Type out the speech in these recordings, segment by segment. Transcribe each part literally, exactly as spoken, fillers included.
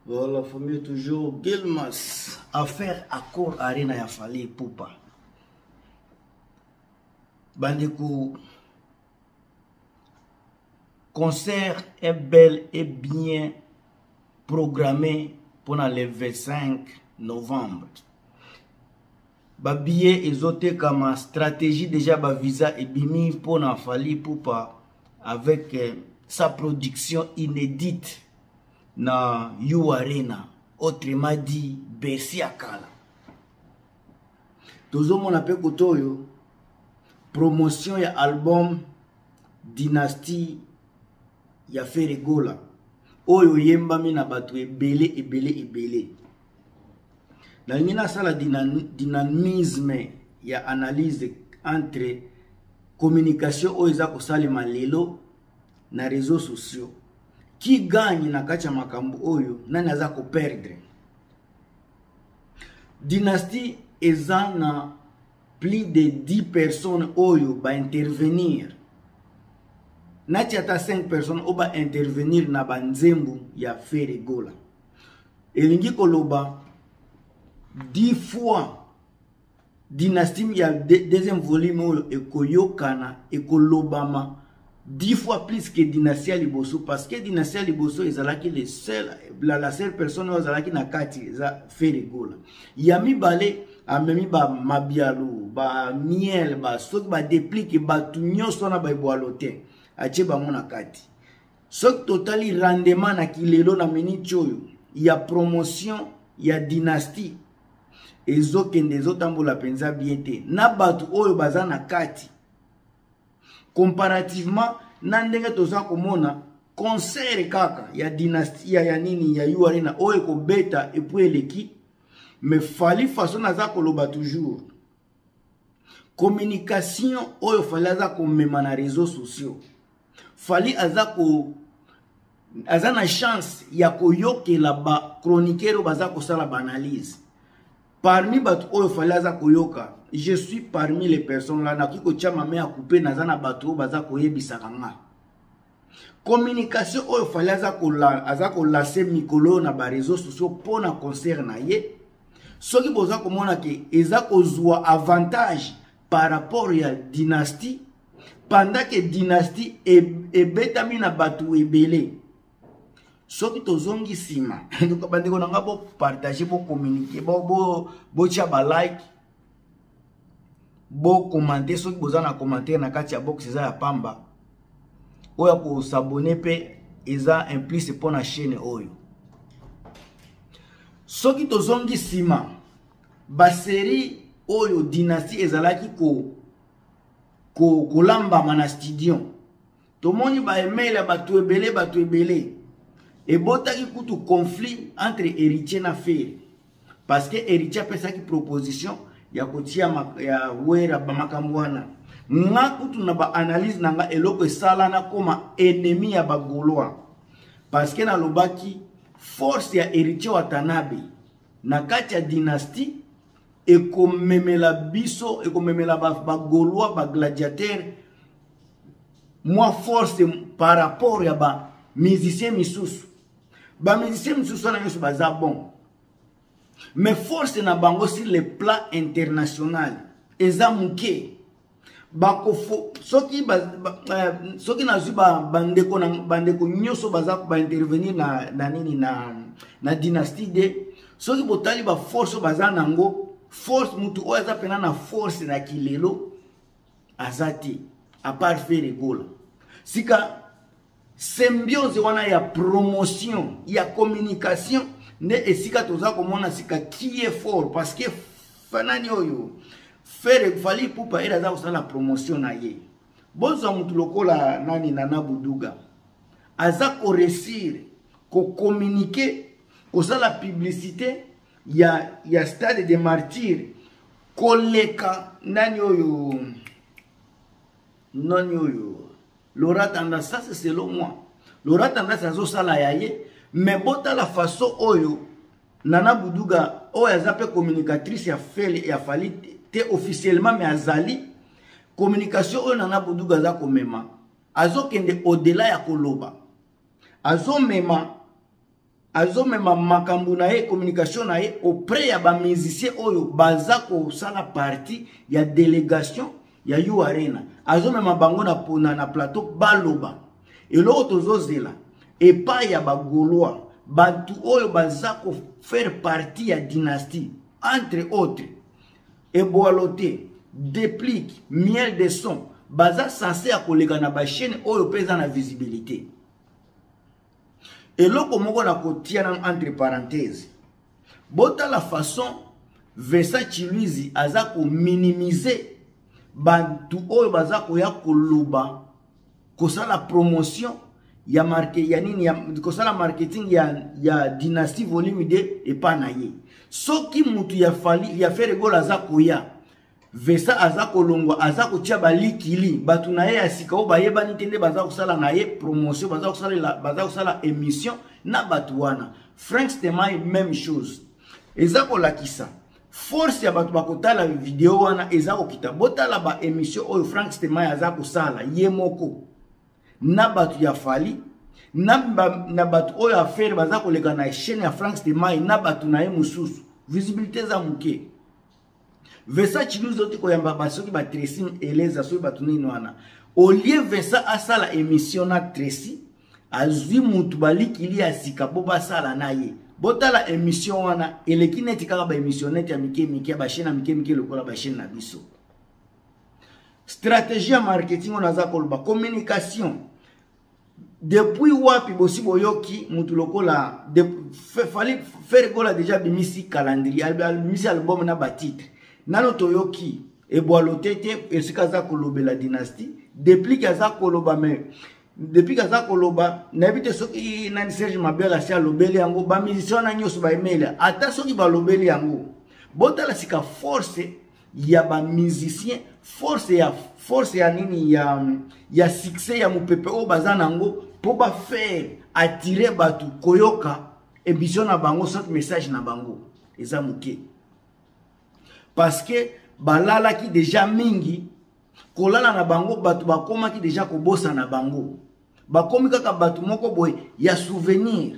Voilà, famille toujours Gilmas. Affaire accord arena ya Fally Ipupa. Bandeko, concert est bel et bien programmé pour le vingt-cinq novembre. Ba billet ezote comme stratégie déjà ba visa et bimi pour na Fally Ipupa avec euh, sa production inédite na You Arena, autrement dit Bercy Akala. Tozo mon appel kotoyo promotion ya album Dynasty ya Ferregola oyo yemba mina batu ebele ebele ebele na ngina sala dynamisme ya analyse entre communication oyo za kosalema lelo na réseaux sociaux. Qui gagne na kacha makambo oyo nani aza ko perdre. Dynasty eza na plus de dix personnes oyo ba intervenir. Nati ata cinq personnes oyo ba intervenir na banzembu ya Ferregola. Elingi koloba dix fois Dynasty ya deuxième volume oyo ekoyokana ekolobama dix fois plus que Dynasty ya liboso, parce que Dynasty ya liboso ezalaki le seul la, la seule personne oyo ezalaki na kati za Ferregola. Yami bale amemi ba mabialo ba miel ba soki ba déplique ba tunyoso na ba eboalote ache ba mona kati. Soki totali rendement na kilelo na minute oyo ya promotion ya Dynasty ezokende ezotambola penza bien te na batu oyo baza na kati. Comparativement na ndenge toza komona concert kaka ya Dynasty ya nini ya You Arena oyo ko beta et puis eleki, mais Fally façon aza koloba toujours communication oyo Fally aza ko mema na réseaux sociaux. Fally aza ko aza na chance ya koyokela ba chroniqueur baza ko sala ba analyse. Parmi batu oyo Fally aza koyoka, je suis parmi les personnes là na kiko chama me a couper nazana batu baza koyebisa kanga. Communication oyo Fally aza ko la aza ko laser mikolo na ba réseaux sociaux pona concert na ye. Soki boza komona ke eza kozwa avantage par rapport ya Dynasty pendant que Dynasty e betami na batu ebele. Soki tozongi sima donc bandeko nanga bo partager bo communiquer bo bo bo tia ba like bo commenter soki boza na commentaire na kati ya box eza ya pamba oya ko s'abonner pe eza implice pour na chaîne oyo. Soki tozongi sima ba série oyo Dynasty ezalaki ko ko kolamba mana studio tomoni ba email ya batu ebele batu ebele et botaki kutu conflit entre héritier na Ferre, parce que héritier a pesaki proposition ya kotia ya wera ba makamwana nga kutu na ba analyse nanga eloko esala na koma ennemi ya ba Gaulois, parce que na lobaki force ya héritier Watanabe na kati ya Dynasty ekomemela biso ekomemela ba, ba Gaulois ba gladiateur moi force par rapport ya ba musicien misusu. Ba musicien misusu na yoso baza bon, mais force na bango sur le plan international eza muke bako soki ba, ba uh, soki na zuba bandeko na bandeko nyoso baza ba intervenir na na nini na na Dynasty de soki botali ba force baza nango force mutu o eza pena na force na kilelo azati à part Ferregola sika symbiose wana ya promotion ya communication ne esika toza komona sika qui est fort, parce que fanani oyo Ferre Fally Ipupa era za usala promotion na ye bonzo mutu lokola nani Nana Buduga aza ko réussir ko communiquer ko sala publicité ya ya Stade des Martyrs koleka nani oyo nani oyo Laura Tendance, ça c'est selon moi. Laura Tendance azo sala yaye, mais bota la façon oyo Nana Buduga oyo azape communicatrice ya Fally ya Fally te officiellement mais azali communication oyo Nana Buduga za komema azo kende au-delà ya koloba azo mema azo mema makambu na ye communication na ye auprès ya ba musicien oyo baza ko sala partie ya délégation ya You Arena azo mema bango na pona na plateau baloba eloko tozozela epa ya ba Gaulois bantu oyo baza ko faire partie ya dynastie entre autres Eboalote Déplique Miel de Son baza censé ya koleka na ba chaîne oyo pesa na visibilité. Et loko moko na kotia entre parenthèses. Bota la façon Versa Chiluizi aza ko minimiser bantu oyo baza ko ya koloba ko sala promotion ya marque ya nini ya ko sala marketing ya ya dynastie volume deux et pas na ye. Soki mutu ya fali ya faire gola aza ko ya Versa aza kolongwa aza kotia balikili batu na ye asika o bayeba nitende baza kusala na ye promotion baza kusala baza kusala émission na batu wana. Frank Stemai même chose. Eza kolakisa force ya batu bakotala video wana eza kokita botala ba émission oyo Frank Stemai aza kusala ye moko na batu ya fali na ba, na batu oyo affaire baza koleka na chaîne ya Frank Stemai na batu na ye mususu visibilité za muke. Versa Chiluizi oti koyamba basoki ba Tracy eleza soki batunini wana au lieu Versa asala émission na Tracy azwi mutu balikili ya sika bo basala na ye botala émission wana eleki neti kaka ba émission neti ya mike mike ba chaîne mike mike lokola ba chaîne na biso. Stratégie marketing on aza koloba communication depuis wapi bosi boyoki mutu lokola de fallait faire gola déjà bimisi calendrier bimisi album na ba titre nano toyoki Eboalote te esika za kolobela dynastie depuis kaza koloba me depuis kaza koloba na bite soki nani Serge Mabela sia lobeli yango ba musicien na nyoso ba email ata soki ba lobeli yango botala sika force ya ba musicien force ya force ya nini ya ya succès ya mupepe o bazana ngo po ba faire attirer batu koyoka émission na bango sans message na bango eza muke. Parce que balala ki déjà mingi kolala na bango batu bakoma ki déjà kobosa na bango bakomi kaka batu moko boy ya souvenir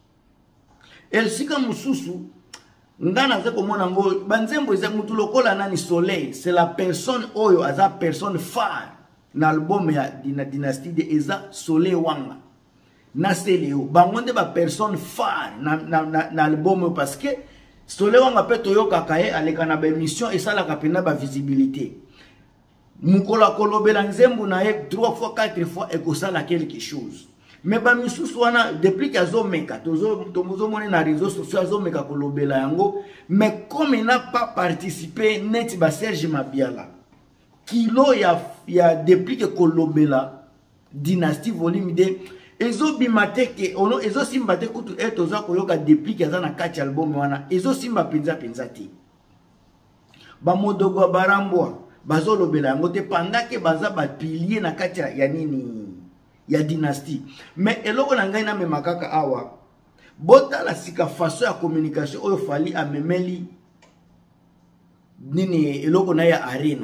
el sika mususu ngana ze komona ngo banzembo eza mutu lokola nani Soleil c'est la personne oyo aza personne phare na album ya dina dynastie de eza Soleil wanga na seleo bangonde ba personne phare na na, na, na album parce que Soleil wanga pe toyoka kaye aleka na ba émission et ça la kapena ba visibilité. Mukola kolobela nzembu na ye trois fois quatre fois et ko sala quelque chose. Mais ba misusu wana depuis kazo meka tozo tomozo mona na réseaux sociaux azo meka kolobela yango mais comme il n'a pas participé net ba Serge Mabiala kilo ya ya depuis que kolobela dynastie volume deux ezo bimate ke ono ezo simba te kutu etoza koyoka depuis kaza na kati album wana ezo simba penza penza te ba modogo barambwa bazolo bela ngote pandake baza ba pilier na kati ya nini ya dynastie. Mais eloko na ngai na memakaka awa bota la sika façon ya communication oyo fali amemeli nini eloko na ya Arena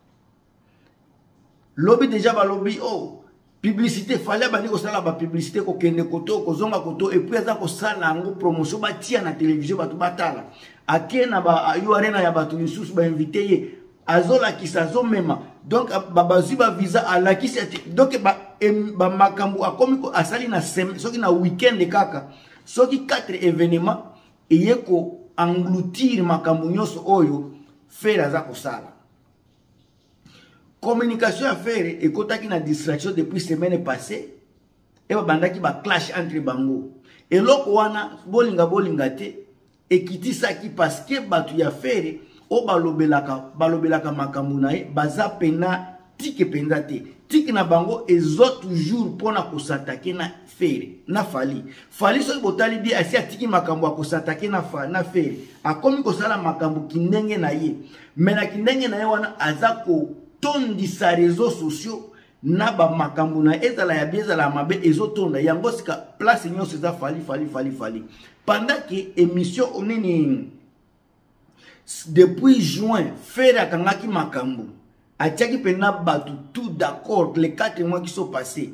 lobby déjà ba lobby oh publicité fallait bani ko sala ba publicité ko kende koto ko zonga koto et puis aza ko sala ngo promotion ba tia na télévision batu batala akena ba You Arena ya batu misusu ba invité ye azola kisazo mema donc babazi ba visa ala kisi donc ba em, ba makambu akomi ko asali na sem soki na weekend kaka soki quatre événements eyeko engloutir makambu nyoso oyo faire aza ko sala. Communication à faire et kotaki na distraction depuis semaine passée et ba bandaki ba clash entre bango et loko wana bolinga bolinga te et kitisa ki parce que batu ya faire o balobelaka balobelaka makambu na ye baza pena tike penza te tike na bango ezo toujours pona ko s'attaquer na faire na fali fali so botali bi asi atiki makambu ko s'attaquer na fa na faire akomi ko sala makambu kindenge na ye mais na kindenge na ye wana azako tondisa réseaux sociaux na ba makambu na ezala ya bieza la mabe ezotonda yango sika place nyonso za fali fali fali fali pendant que émission onini depuis juin faire akangaki makambu atiaki pena batu tout d'accord les quatre mois qui sont passés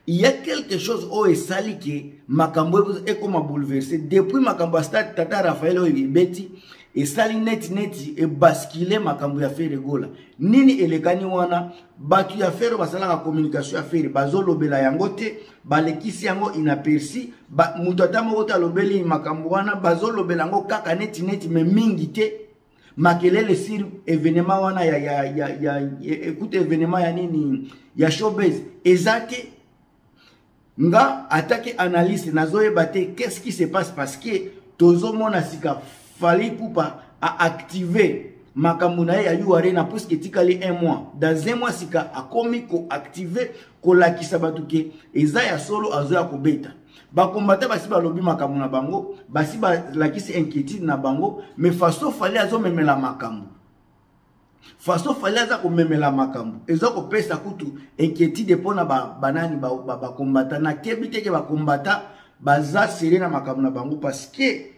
il y a quelque chose au esali que makambo est comme bouleversé depuis makambo stade tata Raphaël Oyebeti et sali net net et basculer makambo ya faire gola nini elekani wana batu ya faire basala la communication ya faire bazolo bela yango te balekisi yango inaperçu ba mutu atamo kota lobeli makambo wana bazolo bela yango kaka net net me mingi te makelele sur événement wana ya ya ya, ya, ya écoute événement ya nini ya showbiz ezate nga attaque analyse nazoye bate qu'est-ce qui se passe parce que tozo mona sika fallait pour pas à activer makamuna ya yu arena puisque tikali un mois dans un mois sika a komi ko activer ko lakisa batuke eza ya solo azoya ko beta ba kombata basi ba lobi makamuna bango basi ba lakisi inquiétude na bango mais façon fallait azo memela makambu façon fallait aza ko memela makambu ezo ko pesa kutu inquiétude pona ba banani ba ba, ba kombata na kebite ke ba kombata baza serena makamuna bango parce que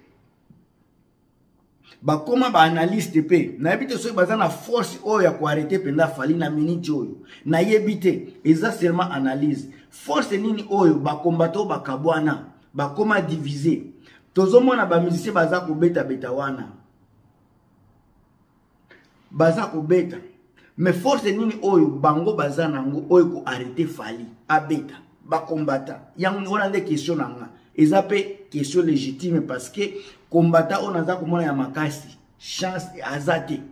ba koma ba analyste pe na yebite so baza na force oyo ya ko arrêter penda fali na minute oyo na yebite eza seulement analyse force nini oyo ba combattant ba kabwana ba koma diviser tozo mona ba musicien baza ko beta beta wana baza ko beta mais force nini oyo bango baza nango oyo ko arrêter fali a beta ba combattant yang wana de question nanga eza pe question légitime parce que combattant on aza komona ya makasi chance azate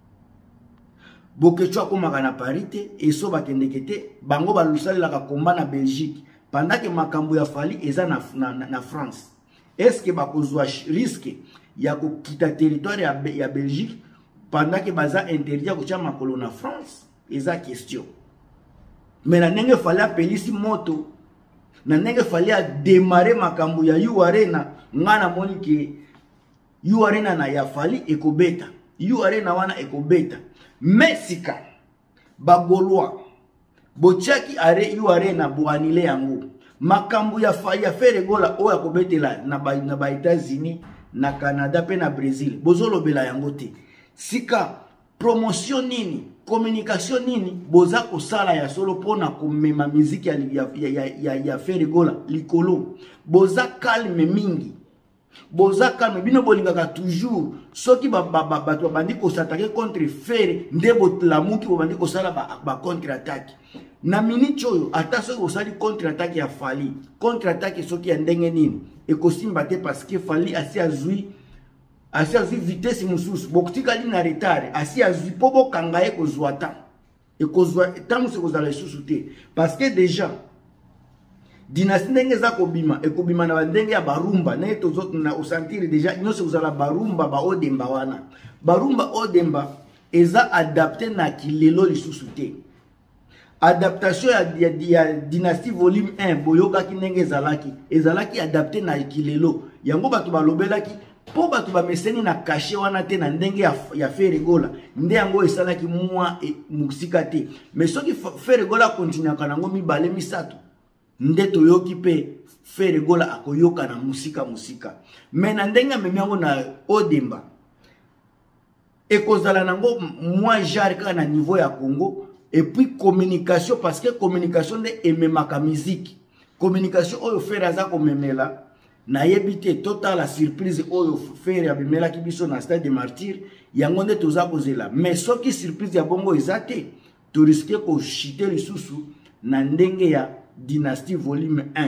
boke chwa komaka na parité et so bakendekete bango balusali la combat na Belgique pendant que makambo ya fali eza na, na, na, na France est-ce que bakozwa risque ya ko kita territoire ya, ya Belgique pendant que baza interdit ko tia makolo na France eza question mais na ndenge fali apelisi moto na ndenge fali a démarrer makambo ya yu arena ngana moni ke yu arena na ya fali ekobeta yu arena wana ekobeta mesika bagolwa bochaki are yu arena bo anile yango makambo ya fali ya faire gola oya kobetela na ba na ba États-Unis na Canada pe na Brésil bozolo bela yango te sika promotion nini communication nini boza ko sala ya solo pona komema musique ya ya ya, ya, ya faire gola likolo boza calme mingi boza calme bino bolingaka toujours soki ba ba ba ba bandi ko s'attaquer contre faire ndebo la muki bo bandi ko sala ba, ba contre attaque na minute oyo ata soki osali contre attaque ya fali contre attaque soki ya ndenge nini e ko simba te parce que fali asi azui asi azui vitesse mususu bokutikali na retard asi azui po bokanga e ko zwata e ko zwa tamu se ko zala isusu te parce que déjà dynastie ndenge za kobima e kobima na ndenge ya barumba na tozo na osentir déjà nyose uzala barumba ba odemba wana barumba odemba eza adapté na kilelo lisusu te adaptation ya, ya, ya dynastie volume un boyoka ki ndenge ezalaki ezalaki adapté na kilelo yango bato balobelaki po bato bameseni na caché wana te na ndenge ya, ya faire gola nde yango esalaki mwa e, musika te mais soki faire gola continue kanango mibale misato nde toyoki pe faire gola akoyoka na musika musika mais na ndenge memi yango na odemba ekozala nango mwa genre kaka na niveau ya Congo et puis communication parce que communication nde ememaka musique communication oyo faire aza komemela na yebite total la surprise oyo faire abimela ki biso na stade de martyr yango nde toza kozela mais soki surprise ya bongo ezate to risque ko chiter lisusu na ndenge ya dynastie volume un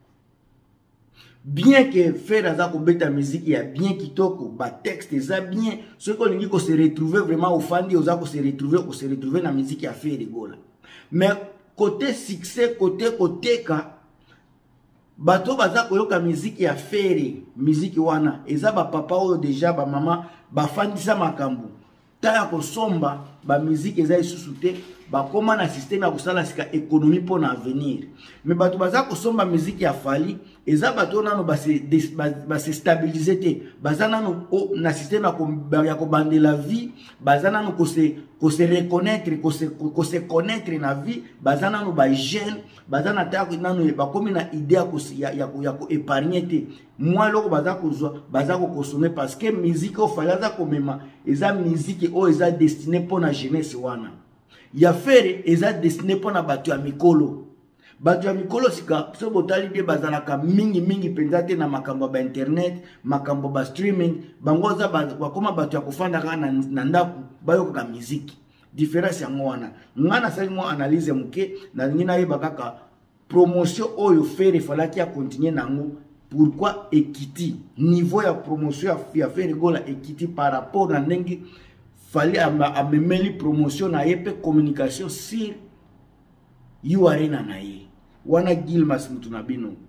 bien que faire aza ko beta musique ya bien kitoko ba texte eza bien ce qu'on dit ko se retrouver vraiment au fandi oza ko se retrouver ko se retrouver na musique ya faire gola mais côté succès côté côté ka bato baza koyoka musique ya faire musique wana eza ba papa oyo déjà ba mama ba fandisa makambu ta ko somba ba musique eza isusu te ba koma na système ya kusala sika économie pour na avenir mais bato baza ko somba musique ya fali eza bato nano ba se ba se stabiliser te baza nano na système ya ko bande la vie baza nano ko se ko se reconnaître ko se ko se connaître na vie baza nano ba jeune baza na ta nano ba komi na idée ko ya ya ko épargner te moi loko baza ko zo baza ko consommer parce que musique o fala za ko mema eza musique o eza destinée pour na jeunesse wana ya faire eza destiné pour na bato ya mikolo bato ya mikolo sika so botali de bazalaka mingi mingi penza te na makambo ba internet makambo ba streaming bango za bakoma bato ya kofanda kaka na, na ndaku bayoka muziki différence yango wana ngana sali mo analyse muke na ngina yeba kaka promotion oyo faire falaki ya continuer nango pourquoi Ekiti niveau ya promotion ya, ya faire gola Ekiti par rapport na ndenge fallait amemeli promotion na yepe communication sur yu arena na ye wana Gilmas mutu na bino